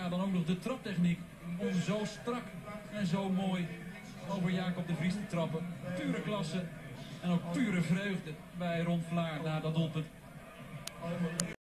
dan ook nog de traptechniek om zo strak en zo mooi over Jacob de Vries te trappen. Pure klasse en ook pure vreugde bij Ron Vlaar na dat doelpunt.